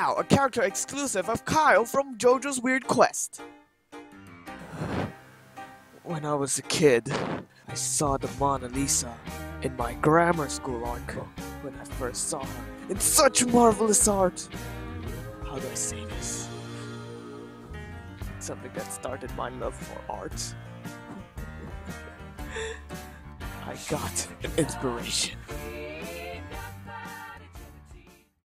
now a character exclusive of Kyle from JoJo's Weird Quest. When I was a kid, I saw the Mona Lisa in my grammar school arc when I first saw her in such marvelous art. How do I say this? Something that started my love for art. I got an inspiration.